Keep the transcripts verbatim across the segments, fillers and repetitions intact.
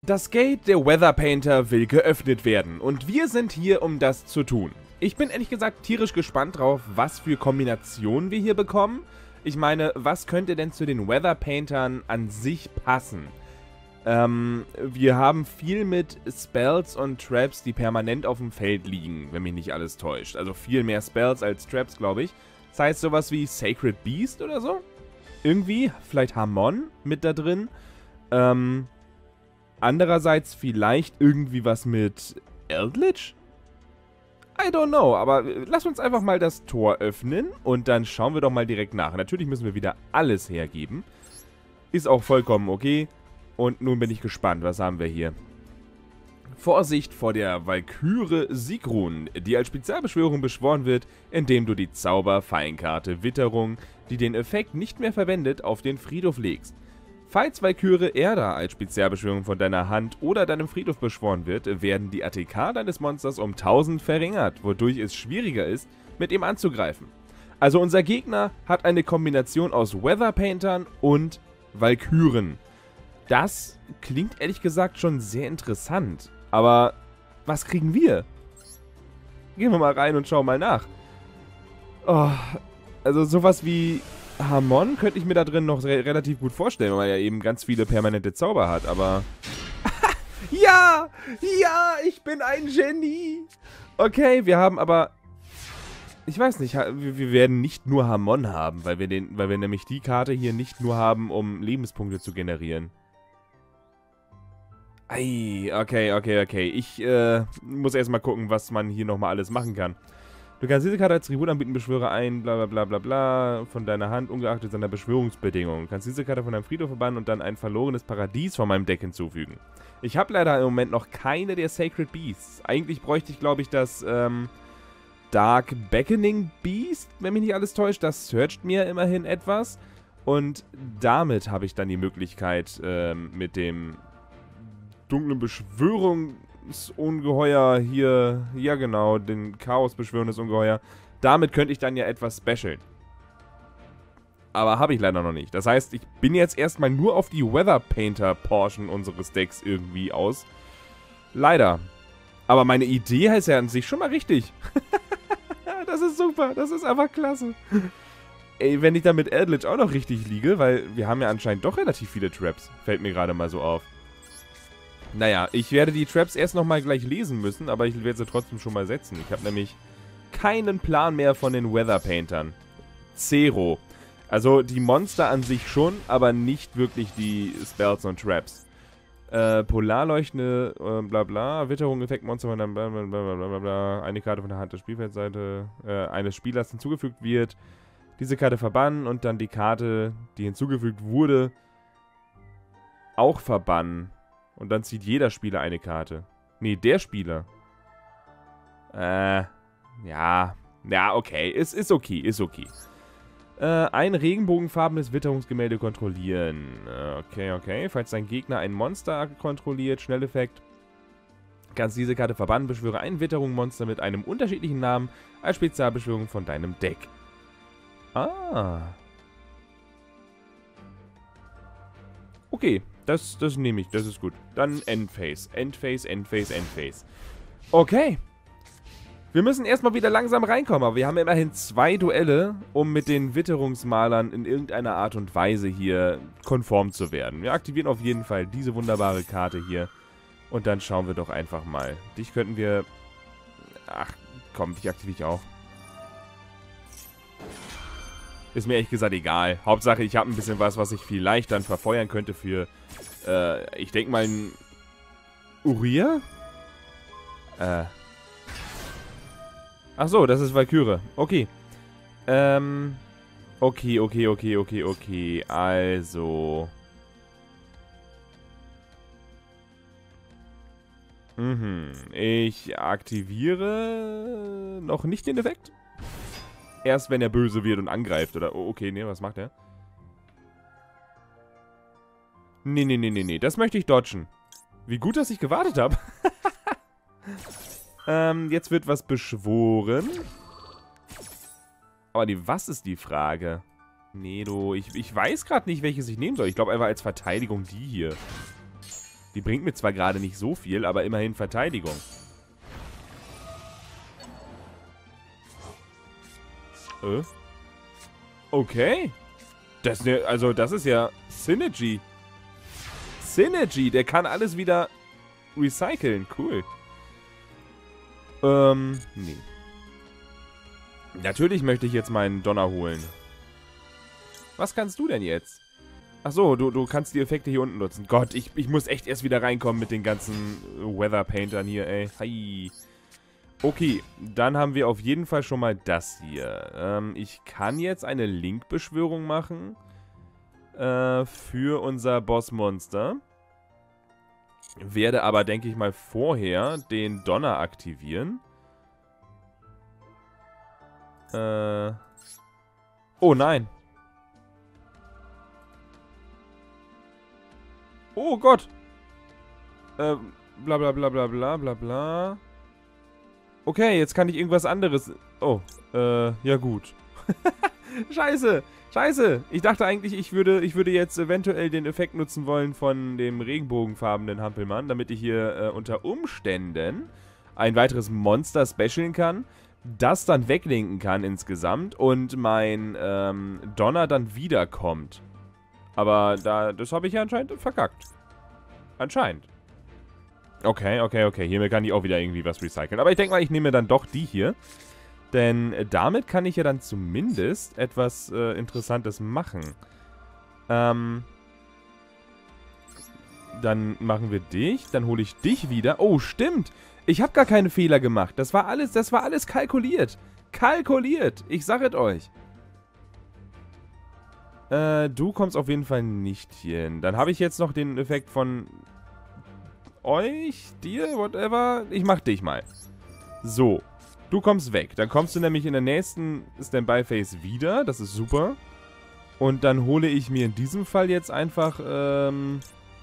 Das Gate der Weather Painter will geöffnet werden und wir sind hier, um das zu tun. Ich bin ehrlich gesagt tierisch gespannt drauf, was für Kombinationen wir hier bekommen. Ich meine, was könnte denn zu den Weather Paintern an sich passen? Ähm, wir haben viel mit Spells und Traps, die permanent auf dem Feld liegen, wenn mich nicht alles täuscht. Also viel mehr Spells als Traps, glaube ich. Das heißt sowas wie Sacred Beast oder so? Irgendwie, vielleicht Hamon mit da drin. Ähm... Andererseits vielleicht irgendwie was mit Eldritch? I don't know, aber lass uns einfach mal das Tor öffnen und dann schauen wir doch mal direkt nach. Natürlich müssen wir wieder alles hergeben. Ist auch vollkommen okay. Und nun bin ich gespannt, was haben wir hier? Vorsicht vor der Walküre Sigrun, die als Spezialbeschwörung beschworen wird, indem du die Zauber-Feinkarte Witterung, die den Effekt nicht mehr verwendet, auf den Friedhof legst. Falls Walküre Erda als Spezialbeschwörung von deiner Hand oder deinem Friedhof beschworen wird, werden die A T K deines Monsters um tausend verringert, wodurch es schwieriger ist, mit ihm anzugreifen. Also unser Gegner hat eine Kombination aus Weather Paintern und Walküren. Das klingt ehrlich gesagt schon sehr interessant, aber was kriegen wir? Gehen wir mal rein und schauen mal nach. Oh, also sowas wie Hamon könnte ich mir da drin noch re relativ gut vorstellen, weil er ja eben ganz viele permanente Zauber hat, aber... ja! Ja! Ich bin ein Genie! Okay, wir haben aber... Ich weiß nicht, wir werden nicht nur Hamon haben, weil wir, den, weil wir nämlich die Karte hier nicht nur haben, um Lebenspunkte zu generieren. Ei, okay, okay, okay. Ich äh, muss erstmal gucken, was man hier nochmal alles machen kann. Du kannst diese Karte als Tribut anbieten, beschwöre ein, bla bla bla bla bla, von deiner Hand, ungeachtet seiner Beschwörungsbedingungen. Du kannst diese Karte von deinem Friedhof verbannen und dann ein verlorenes Paradies von meinem Deck hinzufügen. Ich habe leider im Moment noch keine der Sacred Beasts. Eigentlich bräuchte ich, glaube ich, das ähm, Dark Beckoning Beast, wenn mich nicht alles täuscht. Das searcht mir immerhin etwas. Und damit habe ich dann die Möglichkeit, ähm, mit dem dunklen Beschwörung... Ungeheuer hier, ja genau, den Chaos-beschwörendes Ungeheuer. Damit könnte ich dann ja etwas specialen. Aber habe ich leider noch nicht. Das heißt, ich bin jetzt erstmal nur auf die Weather Painter Portion unseres Decks irgendwie aus. Leider. Aber meine Idee heißt ja an sich schon mal richtig. Das ist super, das ist einfach klasse. Ey, wenn ich dann mit Eldritch auch noch richtig liege, weil wir haben ja anscheinend doch relativ viele Traps. Fällt mir gerade mal so auf. Naja, ich werde die Traps erst nochmal gleich lesen müssen, aber ich werde sie trotzdem schon mal setzen. Ich habe nämlich keinen Plan mehr von den Weather Paintern. Zero. Also die Monster an sich schon, aber nicht wirklich die Spells und Traps. Äh, Polarleuchtende, äh, bla bla, Witterung, Effekt, Monster von der bla bla bla bla bla, eine Karte von der Hand der Spielfeldseite äh, eines Spielers hinzugefügt wird. Diese Karte verbannen und dann die Karte, die hinzugefügt wurde, auch verbannen. Und dann zieht jeder Spieler eine Karte. Nee, der Spieler. Äh, ja. Ja, okay. Es ist okay, ist okay. Äh, ein regenbogenfarbenes Witterungsgemälde kontrollieren. Äh, okay, okay. Falls dein Gegner ein Monster kontrolliert, Schnelleffekt. Kannst diese Karte verbannen, beschwöre ein Witterungsmonster mit einem unterschiedlichen Namen als Spezialbeschwörung von deinem Deck. Ah. Okay. Das, das nehme ich, das ist gut. Dann Endphase. Endphase, Endphase, Endphase. Okay. Wir müssen erstmal wieder langsam reinkommen, aber wir haben immerhin zwei Duelle, um mit den Witterungsmalern in irgendeiner Art und Weise hier konform zu werden. Wir aktivieren auf jeden Fall diese wunderbare Karte hier. Und dann schauen wir doch einfach mal. Dich könnten wir... Ach, komm, dich aktiviere ich auch. Ist mir ehrlich gesagt egal. Hauptsache, ich habe ein bisschen was, was ich vielleicht dann verfeuern könnte für, äh, ich denke mal, ein Uriah? Äh. Ach so, das ist Walküre. Okay. Ähm. Okay, okay, okay, okay, okay. Also. Mhm. Ich aktiviere noch nicht den Effekt. Erst wenn er böse wird und angreift, oder? Oh, okay, nee, was macht er? Nee, nee, nee, nee, nee. Das möchte ich dodgen. Wie gut, dass ich gewartet habe. ähm, jetzt wird was beschworen. Aber die, was ist die Frage? Nee, du, ich, ich weiß gerade nicht, welches ich nehmen soll. Ich glaube einfach als Verteidigung die hier. Die bringt mir zwar gerade nicht so viel, aber immerhin Verteidigung. Äh? Okay. Das, ne, also das ist ja Synergy. Synergy, der kann alles wieder recyceln. Cool. Ähm, nee. Natürlich möchte ich jetzt meinen Donner holen. Was kannst du denn jetzt? Achso, du, du kannst die Effekte hier unten nutzen. Gott, ich, ich muss echt erst wieder reinkommen mit den ganzen Weather Paintern hier, ey. Hi. Okay, dann haben wir auf jeden Fall schon mal das hier. Ähm, ich kann jetzt eine Link-Beschwörung machen. Äh, für unser Bossmonster. Werde aber, denke ich mal, vorher den Donner aktivieren. Äh. Oh nein. Oh Gott. Äh, bla bla bla bla bla bla bla. Okay, jetzt kann ich irgendwas anderes... Oh, äh, ja gut. Scheiße, scheiße. Ich dachte eigentlich, ich würde, ich würde jetzt eventuell den Effekt nutzen wollen von dem regenbogenfarbenen Hampelmann, damit ich hier äh, unter Umständen ein weiteres Monster specialen kann, das dann weglinken kann insgesamt und mein ähm, Donner dann wiederkommt. Aber da, das habe ich ja anscheinend verkackt. Anscheinend. Okay, okay, okay. Hiermit kann ich auch wieder irgendwie was recyceln. Aber ich denke mal, ich nehme dann doch die hier. Denn damit kann ich ja dann zumindest etwas äh, Interessantes machen. Ähm... Dann machen wir dich. Dann hole ich dich wieder. Oh, stimmt. Ich habe gar keine Fehler gemacht. Das war alles, das war alles kalkuliert. Kalkuliert. Ich sag es euch. Äh, du kommst auf jeden Fall nicht hier hin. Dann habe ich jetzt noch den Effekt von euch, dir, whatever. Ich mach dich mal. So. Du kommst weg. Dann kommst du nämlich in der nächsten Standby-Phase wieder. Das ist super. Und dann hole ich mir in diesem Fall jetzt einfach, ähm...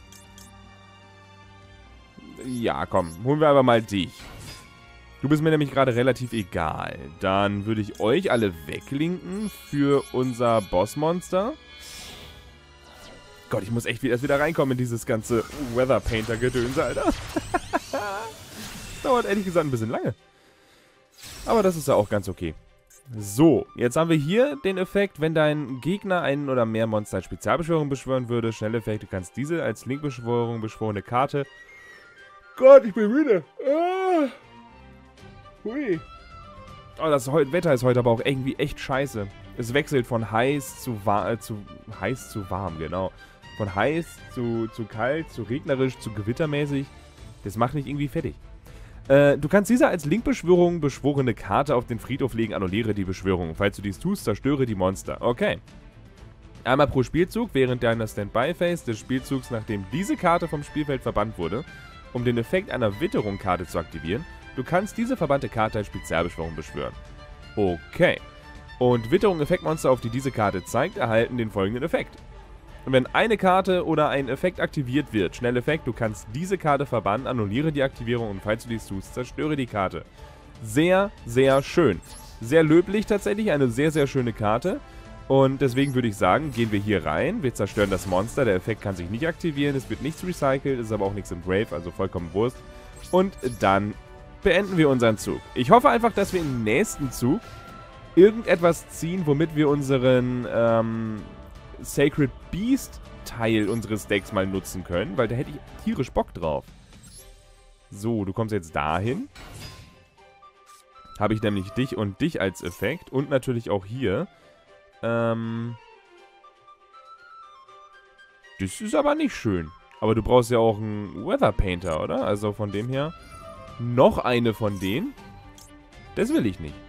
ja, komm. Holen wir aber mal dich. Du bist mir nämlich gerade relativ egal. Dann würde ich euch alle weglinken für unser Bossmonster. Gott, ich muss echt erst wieder reinkommen in dieses ganze Weather Painter-Gedönse, Alter. Dauert ehrlich gesagt ein bisschen lange. Aber das ist ja auch ganz okay. So, jetzt haben wir hier den Effekt, wenn dein Gegner einen oder mehr Monster als Spezialbeschwörung beschwören würde. Schnelleffekt, du kannst diese als Linkbeschwörung beschworene Karte... Gott, ich bin müde. Ah. Hui. Oh, das Wetter ist heute aber auch irgendwie echt scheiße. Es wechselt von heiß zu, äh, zu heiß zu warm, genau. Von heiß zu, zu kalt, zu regnerisch, zu gewittermäßig. Das macht mich irgendwie fertig. Äh, du kannst diese als Linkbeschwörung beschworene Karte auf den Friedhof legen, annulliere die Beschwörung. Falls du dies tust, zerstöre die Monster. Okay. Einmal pro Spielzug während deiner Standby-Phase des Spielzugs, nachdem diese Karte vom Spielfeld verbannt wurde, um den Effekt einer Witterung-Karte zu aktivieren. Du kannst diese verbannte Karte als Spezialbeschwörung beschwören. Okay. Und Witterung-Effektmonster, auf die diese Karte zeigt, erhalten den folgenden Effekt. Und wenn eine Karte oder ein Effekt aktiviert wird, Schnelleffekt, du kannst diese Karte verbannen, annulliere die Aktivierung und falls du dies tust, zerstöre die Karte. Sehr, sehr schön. Sehr löblich tatsächlich, eine sehr, sehr schöne Karte. Und deswegen würde ich sagen, gehen wir hier rein, wir zerstören das Monster, der Effekt kann sich nicht aktivieren, es wird nichts recycelt, es ist aber auch nichts im Grave, also vollkommen Wurst. Und dann beenden wir unseren Zug. Ich hoffe einfach, dass wir im nächsten Zug irgendetwas ziehen, womit wir unseren ähm, Sacred Beast Teil unseres Decks mal nutzen können, weil da hätte ich tierisch Bock drauf. So, du kommst jetzt dahin. Habe ich nämlich dich und dich als Effekt und natürlich auch hier. Ähm, das ist aber nicht schön. Aber du brauchst ja auch einen Weather Painter, oder? Also von dem her. Noch eine von denen. Das will ich nicht.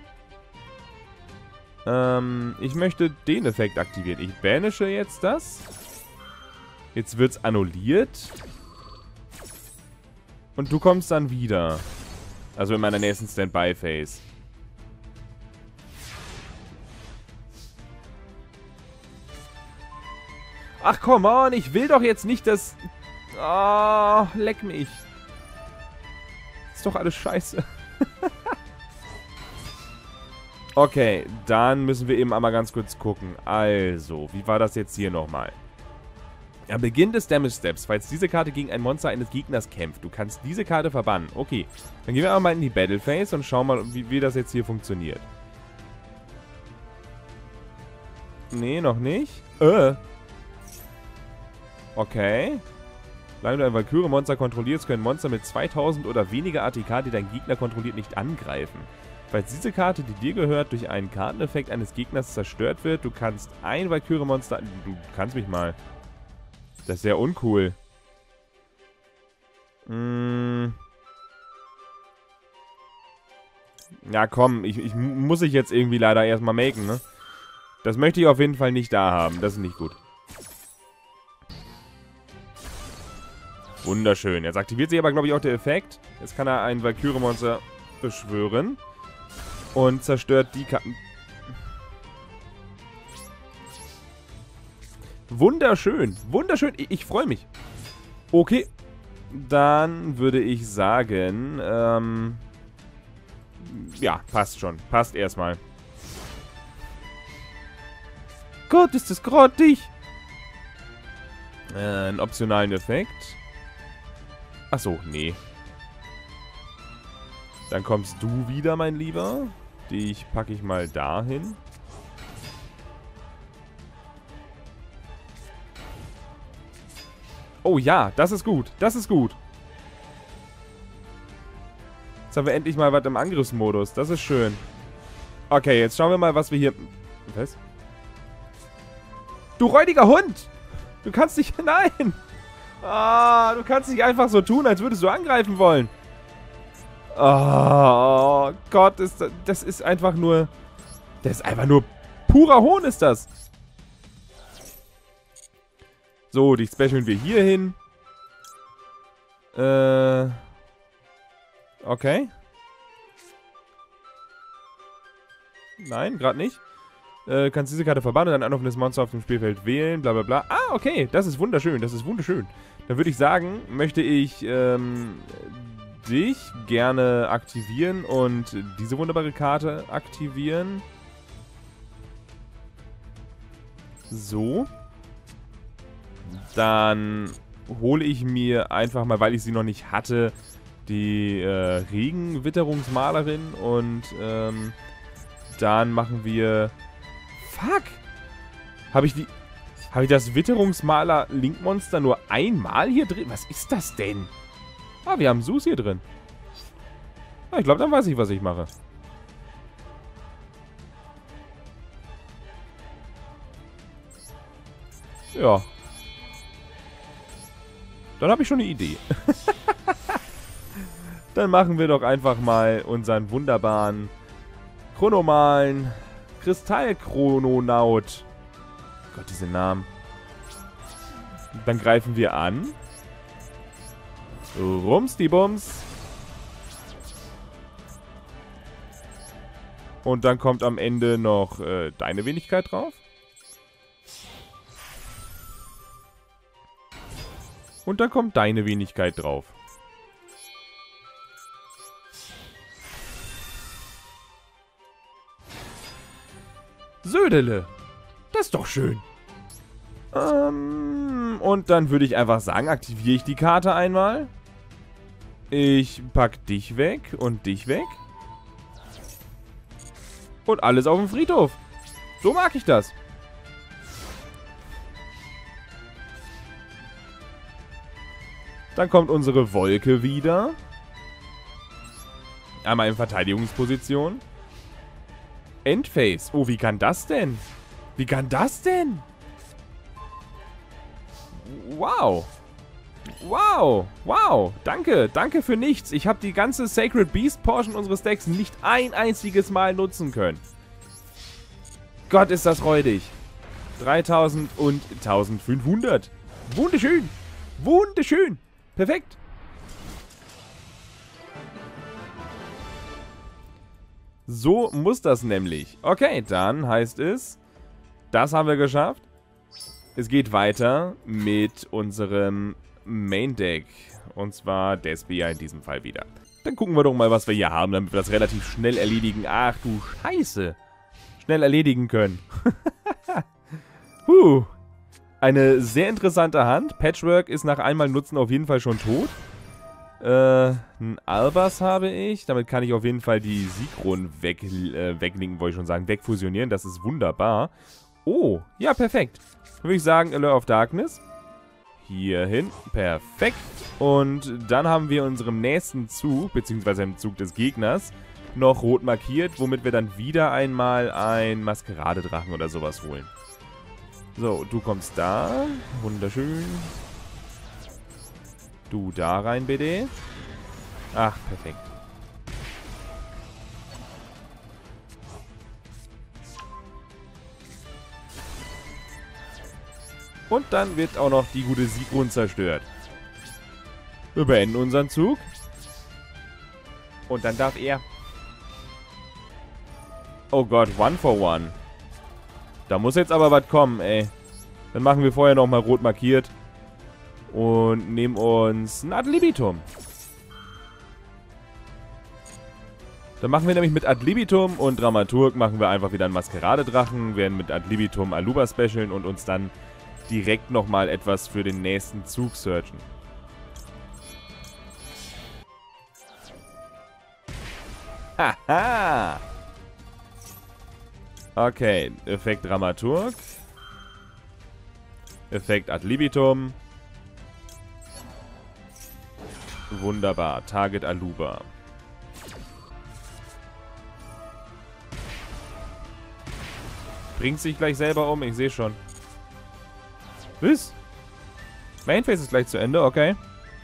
Ähm, ich möchte den Effekt aktivieren. Ich banische jetzt das. Jetzt wird's annulliert. Und du kommst dann wieder. Also in meiner nächsten Standby-Phase. Ach, come on, ich will doch jetzt nicht, dass... Ah, oh, leck mich. Ist doch alles scheiße. Okay, dann müssen wir eben einmal ganz kurz gucken. Also, wie war das jetzt hier nochmal? Am Beginn des Damage Steps, falls diese Karte gegen ein Monster eines Gegners kämpft, du kannst diese Karte verbannen. Okay, dann gehen wir aber mal in die Battle Phase und schauen mal, wie, wie das jetzt hier funktioniert. Nee, noch nicht. Äh. Okay. Solange du ein Valkyrie-Monster kontrollierst, können Monster mit zweitausend oder weniger A T K, die dein Gegner kontrolliert, nicht angreifen. Falls diese Karte, die dir gehört, durch einen Karteneffekt eines Gegners zerstört wird, du kannst ein Valkyrie-Monster... Du kannst mich mal... Das ist sehr uncool. Hm. Ja, komm. Ich, ich muss ich jetzt irgendwie leider erstmal maken, ne? Das möchte ich auf jeden Fall nicht da haben. Das ist nicht gut. Wunderschön. Jetzt aktiviert sich aber, glaube ich, auch der Effekt. Jetzt kann er ein Valkyrie-Monster beschwören. Und zerstört die Karten. Wunderschön. Wunderschön. Ich, ich freue mich. Okay. Dann würde ich sagen, ähm... ja, passt schon. Passt erstmal. Gott, ist das grottig. Äh, einen optionalen Effekt. Achso, nee. Dann kommst du wieder, mein Lieber. Dich packe ich mal dahin. Oh ja, das ist gut. Das ist gut. Jetzt haben wir endlich mal was im Angriffsmodus. Das ist schön. Okay, jetzt schauen wir mal, was wir hier... Was? Du räudiger Hund! Du kannst nicht... Nein! Ah, du kannst nicht einfach so tun, als würdest du angreifen wollen. Oh Gott, ist das, das ist einfach nur... Das ist einfach nur... Purer Hohn ist das. So, die specialen wir hier hin. Äh... Okay. Nein, gerade nicht. Äh, kannst diese Karte verbannen und ein anrufendes Monster auf dem Spielfeld wählen, bla bla bla. Ah, okay, das ist wunderschön, das ist wunderschön. Dann würde ich sagen, möchte ich ähm, dich gerne aktivieren und diese wunderbare Karte aktivieren. So. Dann hole ich mir einfach mal, weil ich sie noch nicht hatte, die äh, Regenwitterungsmalerin und ähm, dann machen wir... Fuck! Habe ich die... Habe ich das Witterungsmaler-Link-Monster nur einmal hier drin? Was ist das denn? Ah, wir haben Sus hier drin. Ah, ich glaube, dann weiß ich, was ich mache. Ja. Dann habe ich schon eine Idee. Dann machen wir doch einfach mal unseren wunderbaren chronomalen Kristallchrononaut. Gott, diese Namen. Dann greifen wir an. Rums die Bums. Und dann kommt am Ende noch äh, deine Wenigkeit drauf. Und dann kommt deine Wenigkeit drauf. Södele. Das ist doch schön. Ähm, und dann würde ich einfach sagen, aktiviere ich die Karte einmal. Ich pack dich weg und dich weg. Und alles auf dem Friedhof. So mag ich das. Dann kommt unsere Wolke wieder. Einmal in Verteidigungsposition. Endphase. Oh, wie kann das denn? Wie kann das denn? Wow. Wow. Wow. Danke. Danke für nichts. Ich habe die ganze Sacred Beast Portion unseres Decks nicht ein einziges Mal nutzen können. Gott, ist das räudig. dreitausend und eintausendfünfhundert. Wunderschön. Wunderschön. Perfekt. So muss das nämlich. Okay, dann heißt es, das haben wir geschafft. Es geht weiter mit unserem Main Deck. Und zwar Despia in diesem Fall wieder. Dann gucken wir doch mal, was wir hier haben, damit wir das relativ schnell erledigen. Ach du Scheiße. Schnell erledigen können. Huh. Eine sehr interessante Hand. Patchwork ist nach einmal Nutzen auf jeden Fall schon tot. Äh, ein Albas habe ich. Damit kann ich auf jeden Fall die Sigrun weg, äh, weglinken, wollte ich schon sagen. Wegfusionieren. Das ist wunderbar. Oh, ja, perfekt. Dann würde ich sagen, Allure of Darkness. Hier hin. Perfekt. Und dann haben wir in unserem nächsten Zug, beziehungsweise im Zug des Gegners, noch rot markiert, womit wir dann wieder einmal ein Maskeradedrachen oder sowas holen. So, du kommst da. Wunderschön. Du da rein, bitte. Ach, perfekt. Und dann wird auch noch die gute Sigrun zerstört. Wir beenden unseren Zug. Und dann darf er... Oh Gott, one for one. Da muss jetzt aber was kommen, ey. Dann machen wir vorher nochmal rot markiert. Und nehmen uns ein Ad libitum. Dann machen wir nämlich mit Ad libitum und Dramaturg machen wir einfach wieder einen Maskeradedrachen. Werden mit Ad libitum Aluba specialen und uns dann direkt nochmal etwas für den nächsten Zug searchen. Haha! Okay, Effekt Dramaturg. Effekt Ad libitum. Wunderbar. Target Aluba. Bringt sich gleich selber um, ich sehe schon. Was? Mainphase ist gleich zu Ende, okay.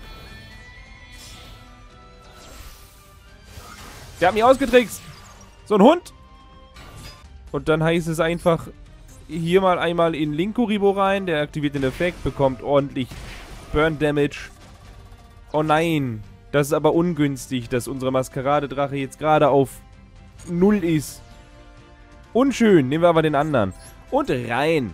Der hat mich ausgetrickst. So ein Hund. Und dann heißt es einfach, hier mal einmal in Linkuribo rein. Der aktiviert den Effekt, bekommt ordentlich Burn Damage. Oh nein. Das ist aber ungünstig, dass unsere Maskeradedrache jetzt gerade auf null ist. Unschön. Nehmen wir aber den anderen. Und rein.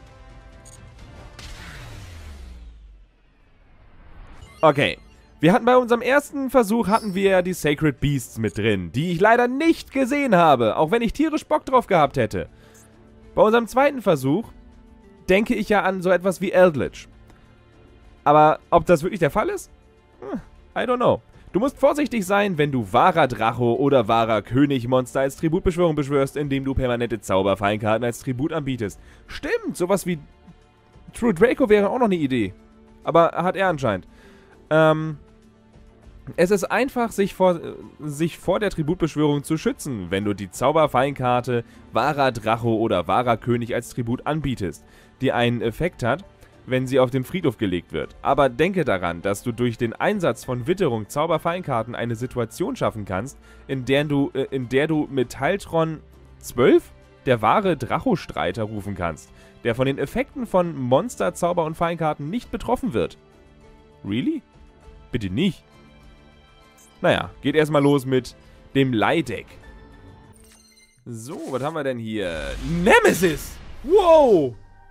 Okay. Wir hatten bei unserem ersten Versuch, hatten wir ja die Sacred Beasts mit drin, die ich leider nicht gesehen habe, auch wenn ich tierisch Bock drauf gehabt hätte. Bei unserem zweiten Versuch denke ich ja an so etwas wie Eldritch. Aber ob das wirklich der Fall ist? Hm, I don't know. Du musst vorsichtig sein, wenn du wahrer Dracho oder wahrer Königmonster als Tributbeschwörung beschwörst, indem du permanente Zauberfeinkarten als Tribut anbietest. Stimmt, sowas wie True Draco wäre auch noch eine Idee. Aber hat er anscheinend. Ähm... Es ist einfach, sich vor, sich vor der Tributbeschwörung zu schützen, wenn du die Zauberfeinkarte wahrer Dracho oder wahrer König als Tribut anbietest, die einen Effekt hat, wenn sie auf den Friedhof gelegt wird. Aber denke daran, dass du durch den Einsatz von Witterung Zauberfeinkarten eine Situation schaffen kannst, in der du, äh, in der du Metalltron zwölf, der wahre Dracho-Streiter, rufen kannst, der von den Effekten von Monster, Zauber und Feinkarten nicht betroffen wird. Really? Bitte nicht. Naja, geht erstmal los mit dem Leihdeck. So, was haben wir denn hier? Nemesis! Wow!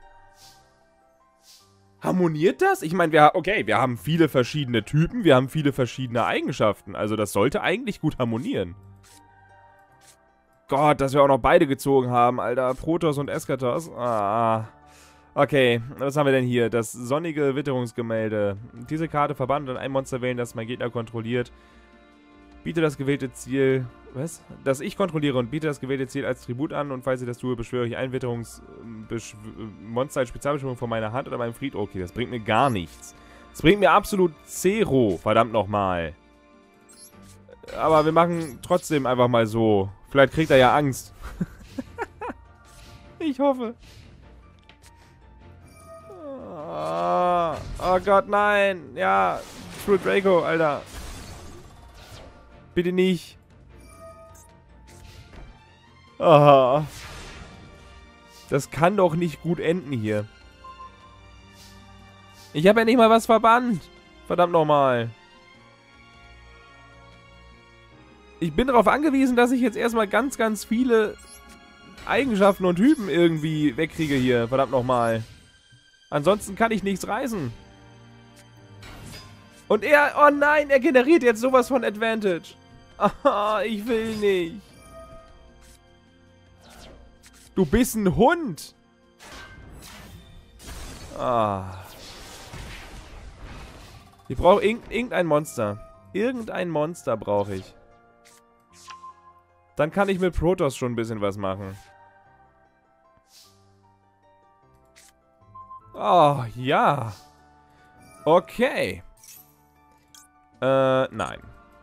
Harmoniert das? Ich meine, wir, okay, wir haben viele verschiedene Typen, wir haben viele verschiedene Eigenschaften. Also das sollte eigentlich gut harmonieren. Gott, dass wir auch noch beide gezogen haben, Alter. Protoss und Eskatos. Ah. Okay, was haben wir denn hier? Das sonnige Witterungsgemälde. Diese Karte verbannt und ein Monster wählen, das mein Gegner kontrolliert. Biete das gewählte Ziel, was? Das ich kontrolliere und biete das gewählte Ziel als Tribut an und falls ich das tue, beschwöre ich ein Witterungsmonster als Spezialbeschwörung von meiner Hand oder meinem Fried. Okay, das bringt mir gar nichts. Das bringt mir absolut Zero, verdammt nochmal. Aber wir machen trotzdem einfach mal so. Vielleicht kriegt er ja Angst. Ich hoffe. Oh, oh Gott, nein. Ja, True Draco, Alter. Bitte nicht. Oh. Das kann doch nicht gut enden hier. Ich habe ja nicht mal was verbannt. Verdammt nochmal. Ich bin darauf angewiesen, dass ich jetzt erstmal ganz, ganz viele Eigenschaften und Typen irgendwie wegkriege hier. Verdammt nochmal. Ansonsten kann ich nichts reißen. Und er, oh nein, er generiert jetzt sowas von Advantage. Ah, ich will nicht. Du bist ein Hund. Ah. Ich brauche irg irgendein Monster. Irgendein Monster brauche ich. Dann kann ich mit Protoss schon ein bisschen was machen. Oh, ja. Okay. Äh, nein.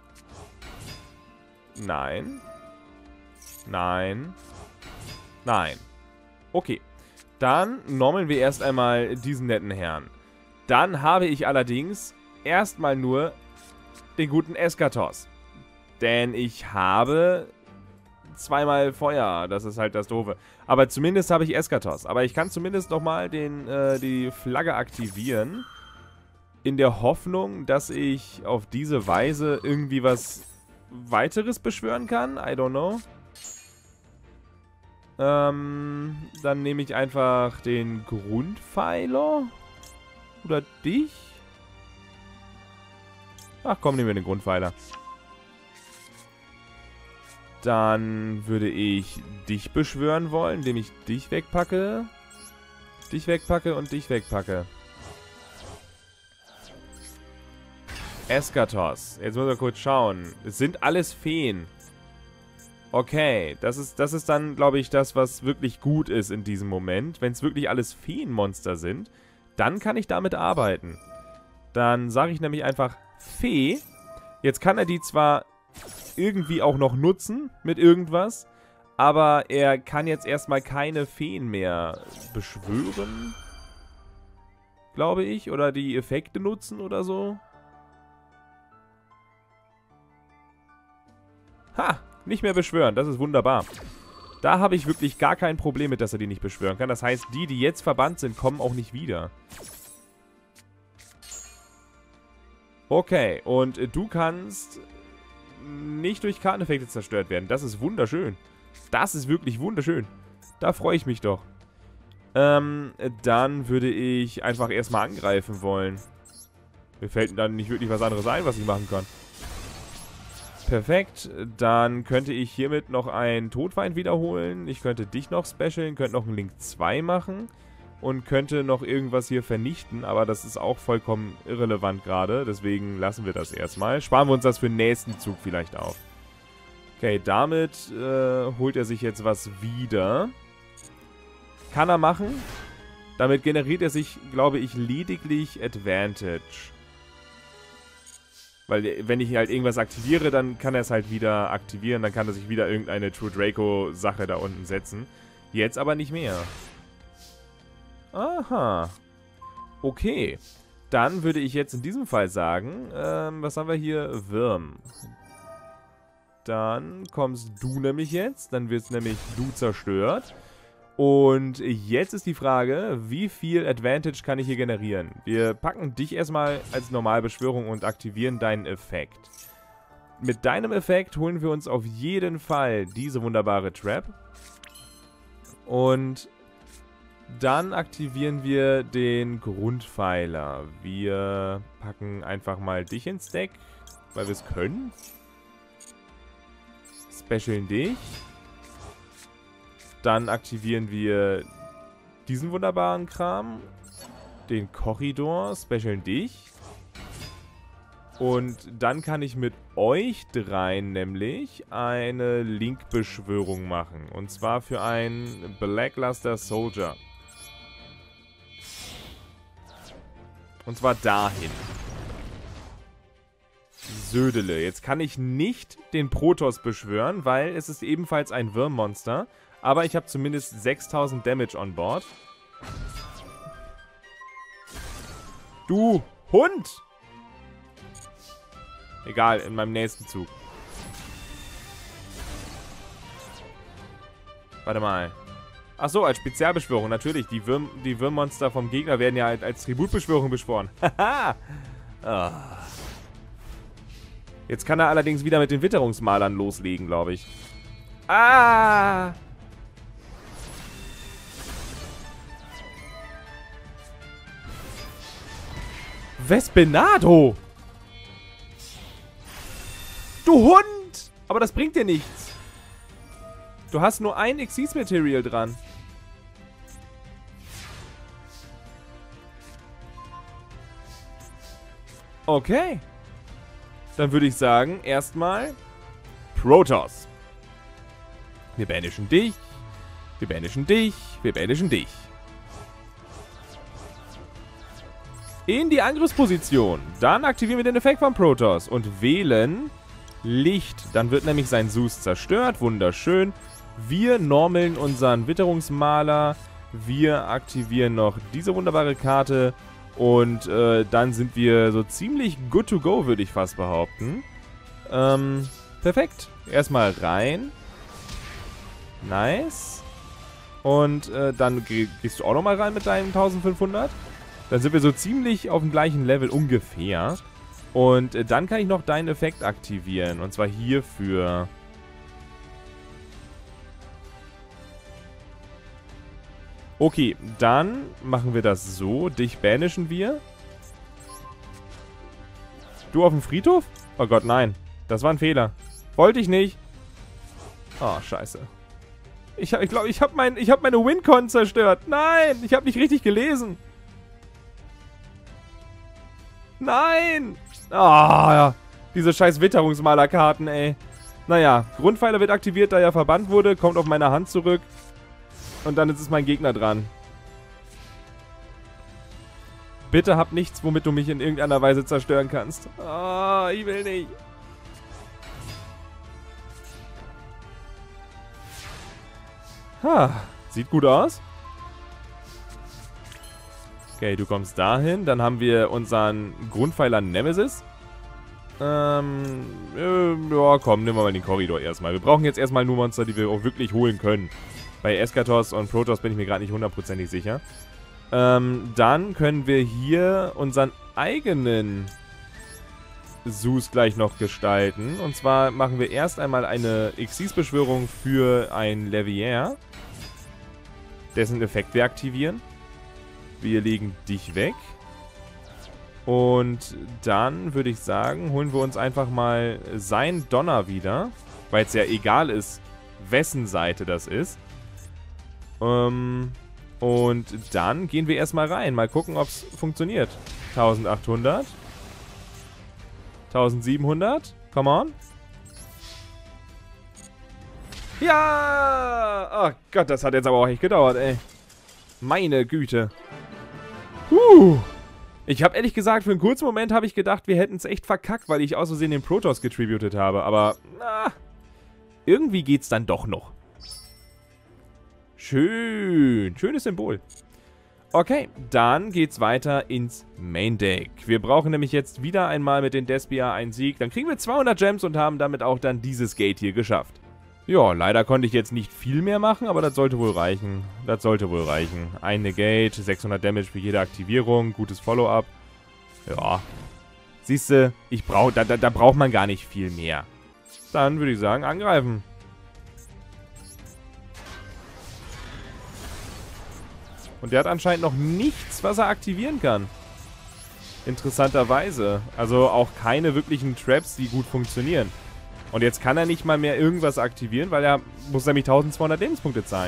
Nein. Nein. Nein. Okay. Dann nommeln wir erst einmal diesen netten Herrn. Dann habe ich allerdings erstmal nur den guten Eskatos. Denn ich habe zweimal Feuer. Das ist halt das Doofe. Aber zumindest habe ich Eskatos. Aber ich kann zumindest nochmal den, äh, die Flagge aktivieren. In der Hoffnung, dass ich auf diese Weise irgendwie was weiteres beschwören kann. I don't know. Ähm, dann nehme ich einfach den Grundpfeiler. Oder dich? Ach komm, nehmen wir den Grundpfeiler. Dann würde ich dich beschwören wollen, indem ich dich wegpacke. Dich wegpacke und dich wegpacke. Eskatos. Jetzt müssen wir kurz schauen. Es sind alles Feen. Okay, das ist, das ist dann, glaube ich, das, was wirklich gut ist in diesem Moment. Wenn es wirklich alles Feenmonster sind, dann kann ich damit arbeiten. Dann sage ich nämlich einfach Fee. Jetzt kann er die zwar irgendwie auch noch nutzen mit irgendwas, aber er kann jetzt erstmal keine Feen mehr beschwören, glaube ich, oder die Effekte nutzen oder so. Ha! Nicht mehr beschwören, das ist wunderbar. Da habe ich wirklich gar kein Problem mit, dass er die nicht beschwören kann. Das heißt, die, die jetzt verbannt sind, kommen auch nicht wieder. Okay, und du kannst nicht durch Karteneffekte zerstört werden. Das ist wunderschön. Das ist wirklich wunderschön. Da freue ich mich doch. Ähm, dann würde ich einfach erstmal angreifen wollen. Mir fällt dann nicht wirklich was anderes ein, was ich machen kann. Perfekt, dann könnte ich hiermit noch einen Todfeind wiederholen. Ich könnte dich noch specialen, könnte noch einen Link zwei machen und könnte noch irgendwas hier vernichten, aber das ist auch vollkommen irrelevant gerade, deswegen lassen wir das erstmal. Sparen wir uns das für den nächsten Zug vielleicht auf. Okay, damit äh, holt er sich jetzt was wieder. Kann er machen. Damit generiert er sich, glaube ich, lediglich Advantage. Weil wenn ich halt irgendwas aktiviere, dann kann er es halt wieder aktivieren. Dann kann er sich wieder irgendeine True Draco-Sache da unten setzen. Jetzt aber nicht mehr. Aha. Okay. Dann würde ich jetzt in diesem Fall sagen, ähm, was haben wir hier? Würm. Dann kommst du nämlich jetzt. Dann wird nämlich du zerstört. Und jetzt ist die Frage, wie viel Advantage kann ich hier generieren? Wir packen dich erstmal als Normalbeschwörung und aktivieren deinen Effekt. Mit deinem Effekt holen wir uns auf jeden Fall diese wunderbare Trap. Und dann aktivieren wir den Grundpfeiler. Wir packen einfach mal dich ins Deck, weil wir es können. Specialen dich. Dann aktivieren wir diesen wunderbaren Kram. Den Korridor, specialen dich. Und dann kann ich mit euch dreien nämlich eine Link-Beschwörung machen. Und zwar für einen Blackluster Soldier. Und zwar dahin. Södele. Jetzt kann ich nicht den Protoss beschwören, weil es ist ebenfalls ein Würmmonster. Aber ich habe zumindest sechstausend Damage on board. Du Hund! Egal, in meinem nächsten Zug. Warte mal. Achso, als Spezialbeschwörung, natürlich. Die, Würm die Würmmonster vom Gegner werden ja als Tributbeschwörung beschworen. Haha! Oh. Jetzt kann er allerdings wieder mit den Witterungsmalern loslegen, glaube ich. Ah! Vespenado! Du Hund! Aber das bringt dir nichts. Du hast nur ein Exceed Material dran. Okay. Dann würde ich sagen, erstmal Protoss. Wir banishen dich. Wir banishen dich. Wir banishen dich. In die Angriffsposition. Dann aktivieren wir den Effekt von Protoss und wählen Licht. Dann wird nämlich sein Zeus zerstört. Wunderschön. Wir normaln unseren Witterungsmaler. Wir aktivieren noch diese wunderbare Karte. Und äh, dann sind wir so ziemlich good to go, würde ich fast behaupten. Ähm, perfekt. Erstmal rein. Nice. Und äh, dann geh gehst du auch nochmal rein mit deinen eintausendfünfhundert. Dann sind wir so ziemlich auf dem gleichen Level ungefähr. Und äh, dann kann ich noch deinen Effekt aktivieren. Und zwar hierfür. Okay, dann machen wir das so. Dich banishen wir. Du auf dem Friedhof? Oh Gott, nein. Das war ein Fehler. Wollte ich nicht. Oh, scheiße. Ich glaube, ich, glaub, ich habe mein, ich hab meine Wincon zerstört. Nein, ich habe nicht richtig gelesen. Nein! Ah, ja. Diese scheiß Witterungsmalerkarten, ey. Naja, Grundpfeiler wird aktiviert, da er verbannt wurde. Kommt auf meine Hand zurück. Und dann ist es mein Gegner dran. Bitte hab nichts, womit du mich in irgendeiner Weise zerstören kannst. Ah, ich will nicht. Ha, sieht gut aus. Okay, du kommst dahin. Dann haben wir unseren Grundpfeiler Nemesis. Ähm, äh, ja, komm, nehmen wir mal den Korridor erstmal. Wir brauchen jetzt erstmal nur Monster, die wir auch wirklich holen können. Bei Eschatos und Protoss bin ich mir gerade nicht hundertprozentig sicher. Ähm, dann können wir hier unseren eigenen Zeus gleich noch gestalten. Und zwar machen wir erst einmal eine Xyz-Beschwörung für ein Levier. Dessen Effekt wir aktivieren. Wir legen dich weg. Und dann würde ich sagen, holen wir uns einfach mal sein Donner wieder. Weil es ja egal ist, wessen Seite das ist. Ähm, und dann gehen wir erstmal rein. Mal gucken, ob es funktioniert. eintausendachthundert. eintausendsiebenhundert. Come on. Ja! Oh Gott, das hat jetzt aber auch echt gedauert, ey. Meine Güte. Huh. Ich habe ehrlich gesagt, für einen kurzen Moment habe ich gedacht, wir hätten es echt verkackt, weil ich aus Versehen den Protoss getributed habe. Aber, na, irgendwie geht's dann doch noch. Schön. Schönes Symbol. Okay, dann geht's weiter ins Main Deck. Wir brauchen nämlich jetzt wieder einmal mit den Despia einen Sieg. Dann kriegen wir zweihundert Gems und haben damit auch dann dieses Gate hier geschafft. Ja, leider konnte ich jetzt nicht viel mehr machen, aber das sollte wohl reichen. Das sollte wohl reichen. Ein Negate, sechshundert Damage für jede Aktivierung, gutes Follow-up. Ja. Siehste, ich brauch, da, da, da braucht man gar nicht viel mehr. Dann würde ich sagen, angreifen. Und der hat anscheinend noch nichts, was er aktivieren kann. Interessanterweise. Also auch keine wirklichen Traps, die gut funktionieren. Und jetzt kann er nicht mal mehr irgendwas aktivieren, weil er muss nämlich eintausendzweihundert Lebenspunkte zahlen.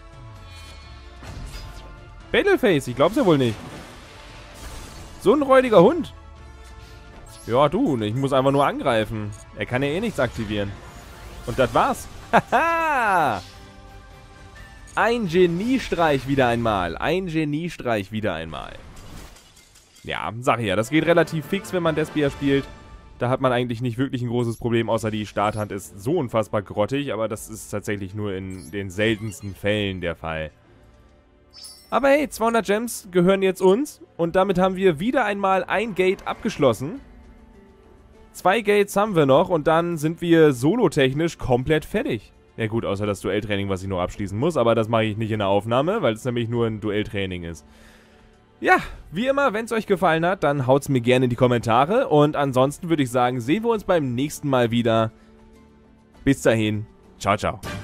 Battleface, ich glaub's ja wohl nicht. So ein räudiger Hund. Ja, du, ich muss einfach nur angreifen. Er kann ja eh nichts aktivieren. Und das war's. Haha! Ein Geniestreich wieder einmal. Ein Geniestreich wieder einmal. Ja, sag ich ja, das geht relativ fix, wenn man Despia spielt. Da hat man eigentlich nicht wirklich ein großes Problem, außer die Starthand ist so unfassbar grottig, aber das ist tatsächlich nur in den seltensten Fällen der Fall. Aber hey, zweihundert Gems gehören jetzt uns und damit haben wir wieder einmal ein Gate abgeschlossen. Zwei Gates haben wir noch und dann sind wir solotechnisch komplett fertig. Ja gut, außer das Duelltraining, was ich noch abschließen muss, aber das mache ich nicht in der Aufnahme, weil es nämlich nur ein Duelltraining ist. Ja, wie immer, wenn es euch gefallen hat, dann haut's mir gerne in die Kommentare. Und ansonsten würde ich sagen, sehen wir uns beim nächsten Mal wieder. Bis dahin, ciao, ciao.